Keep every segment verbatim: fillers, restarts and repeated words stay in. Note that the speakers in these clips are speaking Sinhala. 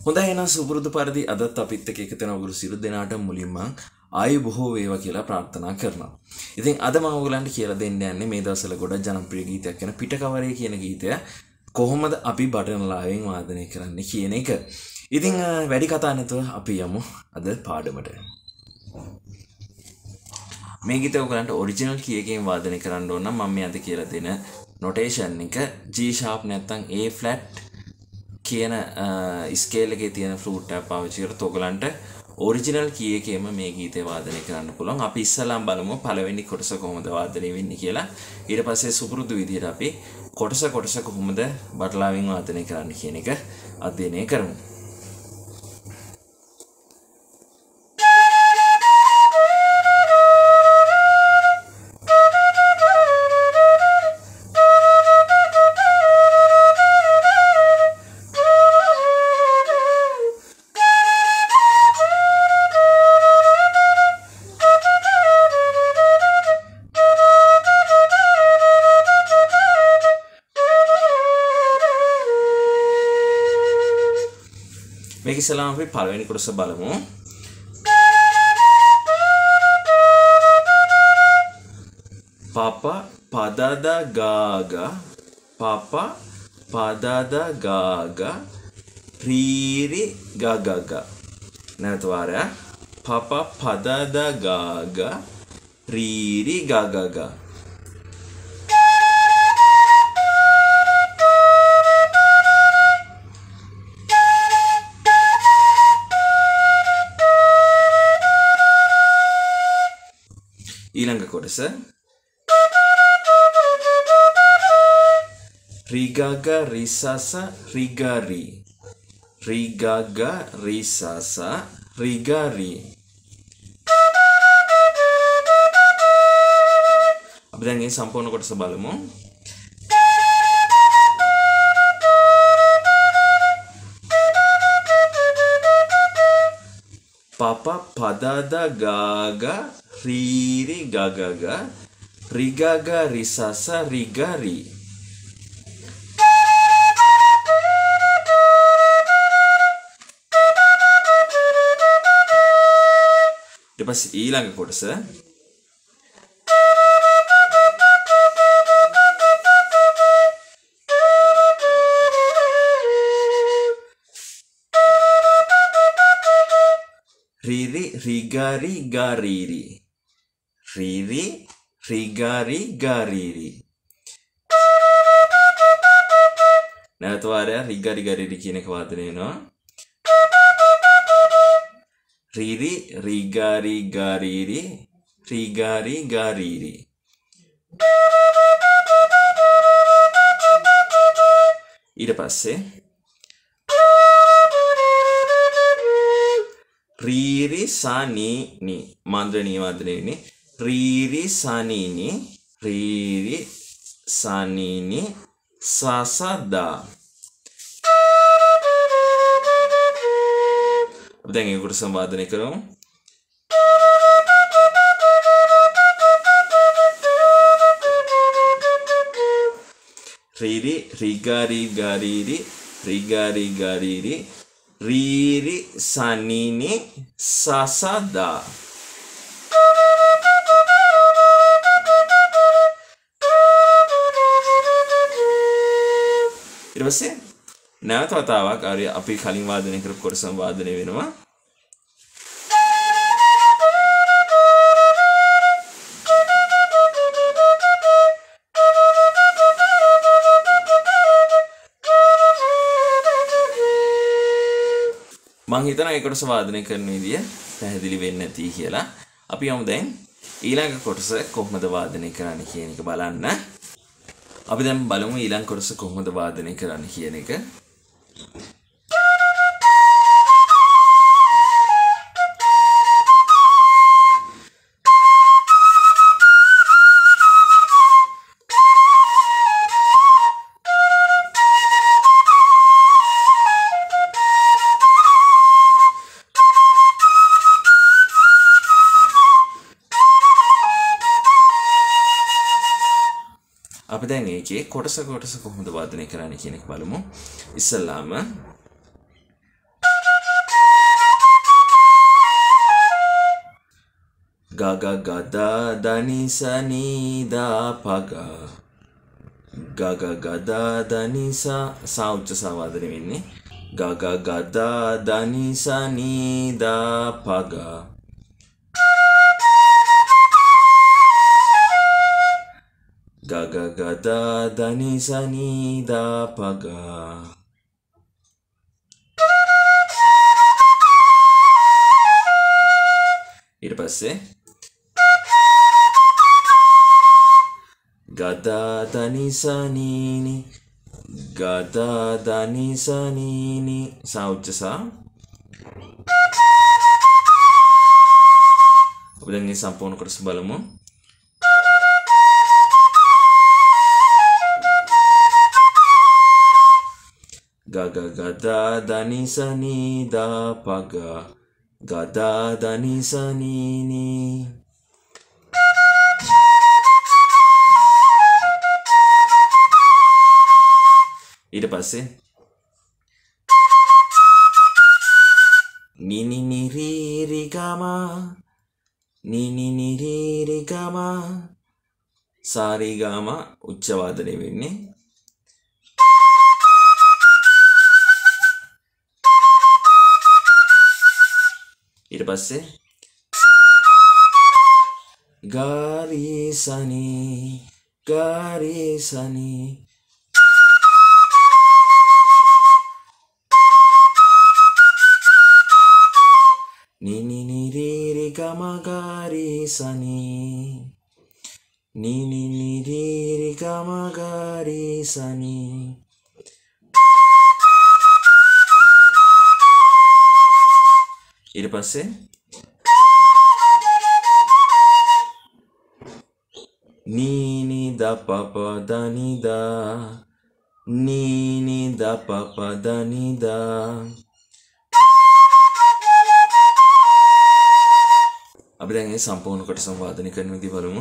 හොඳයි එහෙනම් සුපුරුදු පරිදි අදත් අපිත් එක්ක එකතු වෙන ඔයගොල්ලෝ සියලු දෙනාට මුලින්ම ආයු බොහෝ වේවා කියලා ප්‍රාර්ථනා කරනවා. ඉතින් අද මම ඔයගලන්ට කියලා දෙන්න යන්නේ මේ දවස්වල ගොඩක් ජනප්‍රිය ගීතයක් වෙන පිටකවරේ කියන ගීතය කොහොමද අපි බටන් ලාවෙන් වාදනය කරන්නේ කියන එක. ඉතින් වැඩි කතා නැතුව අපි යමු අද පාඩමට. මේ ගීතය ඔයගලන්ට ඔරිජිනල් කී එකකින් වාදනය කරන්න ඕන නම් මම මේ අද කියලා දෙන නොටේෂන් එක G sharp නැත්නම් A flat කියන ස්කේල් එකේ තියෙන ෆ්ලූට් එක පාවිච්චි කරලා ඔයගලන්ට ඔරිජිනල් කී එකේම මේ ගීතය වාදනය කරන්න පුළුවන්. අපි ඉස්සෙල්ලාම බලමු පළවෙනි කොටස කොහොමද වාදනය වෙන්නේ කියලා. ඊට පස්සේ සුපුරුදු විදිහට අපි කොටස කොටස කොහොමද බටලාවෙන් වාදනය කරන්න කියන එක අධ්‍යයනය කරමු. මේක ඉස්සෙල්ලාම අපි පළවෙනි කොටස බලමු. Papa padada gaga Papa padada gaga Riri gagaga. නැවත වාරයක්. Papa padada gaga Riri gagaga. ඊළඟ කොටස Rigaga risasa rigari Rigaga risasa rigari. අපි දැන් මේ සම්පූර්ණ කොටස බලමු. Papa padada gaga Riri gagaga Rigaga risasa rigari. ඊට පස්සේ ඊළඟ කොටස Riri rigari gariri Riri rigari gariri. නැවත වාරයක් rigari gariri කියන එක වාදනය වෙනවා. Riri rigari gariri rigari gariri. ඊට පස්සේ Riri sani ni mandrani වාදනය වෙන්නේ. Riri sani ni Riri sani ni sasada. අපි දැන් ඒක කොටස වාදනය කරමු. Riri rigari gariri rigari gariri Riri sanini sasada. ඊට පස්සේ නැවත වතාවක් අපි කලින් වාදනය කරපු කොටසම වාදනය වෙනවා. මං හිතනවා ඒ කොටස වාදනය කරන විදිය පැහැදිලි වෙන්නේ නැති කියලා. අපි යමු දැන් ඊළඟ කොටස කොහොමද වාදනය කරන්න කියන එක බලන්න. අපි දැන් බලමු ඊළඟ කොටස කොහොමද වාදනය කරන්න කියන එක. අපි දැන් ඒකේ කොටස කොටස කොහොමද වාදනය කරන්න කියන එක බලමු. ඉස්සල්ලාම ගග ගදා දනිසා නීදා පගා ගග ගදා දනිසා සා උච්ච සා වාදනය වෙන්නේ ගග ගදා දනිසා නීදා පගා ගග ගදා දනිසා නීදා පගා ඊට පස්සේ ගදා දනිසා නීනි ගදා දනිසා නීනි සා උච්ච සා අපි දැන් මේ සම්පූර්ණ කොටස බලමු ගග ගදා දනිසා නීදා පගා ගදා දනිසා නීනි ඊට පස්සේ නිනි නිරීරි ගමා නිනි නිරීරි ගමා සාරි ගමා උච්ච වාදනය වෙන්නේ ඊට පස්සේ ගාරිසනි ගාරිසනි නිනි නිරීරි ගම ගාරිසනි නිනි නිරීරි ගම ගාරිසනි ඊට පස්සේ නීනි දපප දනිදා නීනි දපප දනිදා අපි දැන් මේ සම්පූර්ණ කොටස වාදනය කරන විදිහ බලමු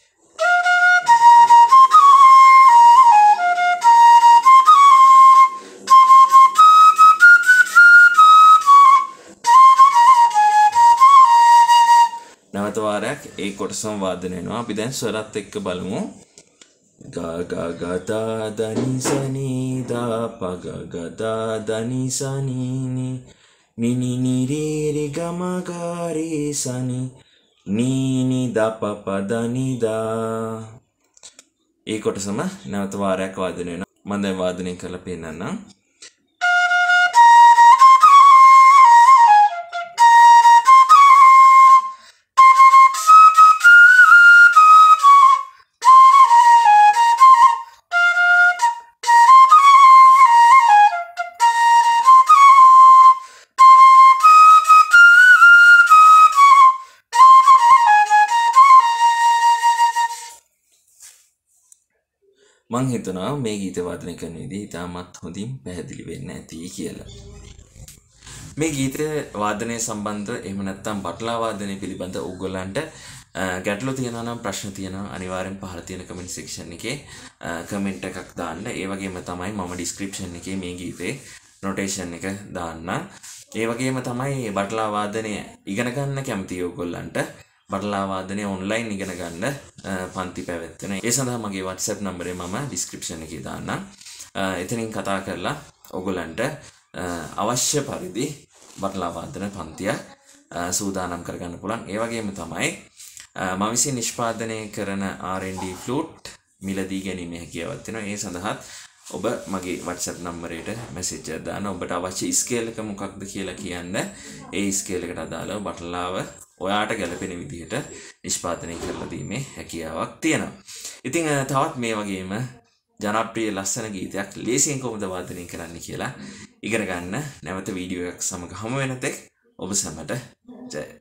නැවත වාරයක් ඒ කොටසම වාදනය වෙනවා අපි දැන් ස්වරත් එක්ක බලමු ගා ගා ගදා දනිසා නීදා පග ගදා දනිසා නීනි නිනි නිරීරි ගම ගාරිසනි නීනි දපප දනිදා ඒ කොටසම නැවත වාරයක් වාදනය වෙනවා මම දැන් වාදනය කරලා පෙන්නන්නම් මං හිතනවා මේ ගීත වාදනය කරන විදිහ ඉතාමත් හොඳින් පැහැදිලි වෙන්න ඇති කියලා. මේ ගීත වාදනය සම්බන්ධ එහෙම නැත්නම් බටලා වාදනය පිළිබඳ ඔයගොල්ලන්ට ගැටලු තියෙනවා නම් ප්‍රශ්න තියෙනවා අනිවාර්යෙන් පහළ තියෙන කමෙන්ට් සෙක්ෂන් එකේ කමෙන්ට් එකක් දාන්න. ඒ වගේම තමයි මම ඩිස්ක්‍රිප්ෂන් එකේ මේ ගීතේ නොටේෂන් එක දාන්න. ඒ වගේම තමයි බටලා වාදනය ඉගෙන ගන්න කැමති ඔයගොල්ලන්ට බටලා වාදනය ඔන්ලයින් ඉගෙන ගන්න පන්ති පැවැත්වෙන. ඒ සඳහා මගේ WhatsApp නම්බරේ මම ඩිස්ක්‍රිප්ෂන් එකේ දාන්නම්. එතනින් කතා කරලා ඔයගොල්ලන්ට අවශ්‍ය පරිදි බටලා වාදන පන්තිය සූදානම් කරගන්න පුළුවන්. ඒ වගේම තමයි මම විසින් නිෂ්පාදනය කරන ආර් ඇන්ඩ් ඩී ෆ්ලූට් මිලදී ගැනීම හැකියාවක් තියෙනවා. ඒ සඳහා ඔබ මගේ WhatsApp නම්බරයට මැසේජ් එකක් දාන්න. ඔබට අවශ්‍ය ස්කේල් එක මොකක්ද කියලා කියන්න. ඒ ස්කේල් එකට අදාළව බටලාව ඔයාට ගැලපෙන විදිහට නිෂ්පාදනය කරලා දීමේ හැකියාවක් තියෙනවා. ඉතින් තවත් මේ වගේම ජනප්‍රිය ලස්සන ගීතයක් ලේසියෙන් කොහොමද වාදනය කරන්න කියලා ඉගෙන ගන්න නැවත වීඩියෝ එකක් සමග හමු වෙන තෙක් ඔබ සැමට ජය.